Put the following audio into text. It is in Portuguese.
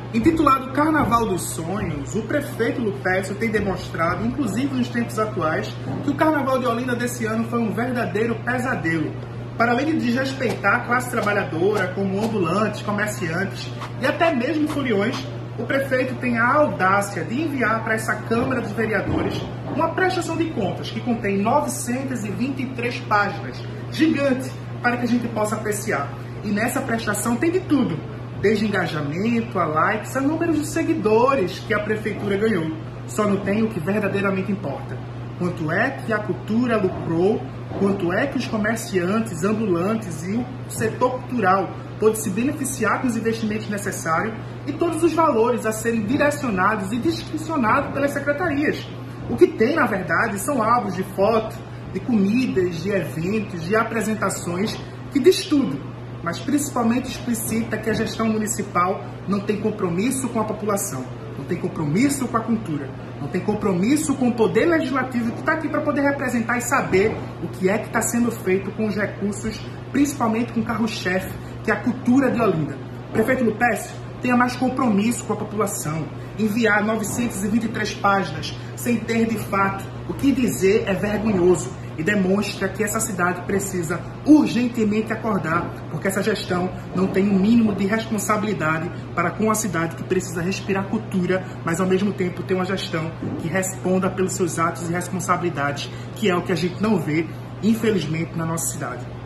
Intitulado Carnaval dos Sonhos, o prefeito Lupécio tem demonstrado, inclusive nos tempos atuais, que o Carnaval de Olinda desse ano foi um verdadeiro pesadelo. Para além de desrespeitar a classe trabalhadora, como ambulantes, comerciantes e até mesmo foliões, o prefeito tem a audácia de enviar para essa Câmara dos Vereadores uma prestação de contas que contém 923 páginas, gigante, para que a gente possa apreciar. E nessa prestação tem de tudo, desde engajamento, a likes, a números de seguidores que a prefeitura ganhou. Só não tem o que verdadeiramente importa. Quanto é que a cultura lucrou, quanto é que os comerciantes, ambulantes e o setor cultural pôde se beneficiar dos investimentos necessários e todos os valores a serem direcionados e discricionados pelas secretarias. O que tem, na verdade, são álbuns de fotos, de comidas, de eventos, de apresentações, que diz tudo, mas principalmente explicita que a gestão municipal não tem compromisso com a população, não tem compromisso com a cultura, não tem compromisso com o poder legislativo que está aqui para poder representar e saber o que é que está sendo feito com os recursos, principalmente com o carro-chefe, que é a cultura de Olinda. Prefeito Lupécio, tenha mais compromisso com a população. Enviar 923 páginas sem ter de fato o que dizer é vergonhoso e demonstra que essa cidade precisa urgentemente acordar, porque essa gestão não tem um mínimo de responsabilidade para com a cidade que precisa respirar cultura, mas ao mesmo tempo ter uma gestão que responda pelos seus atos e responsabilidades, que é o que a gente não vê, infelizmente, na nossa cidade.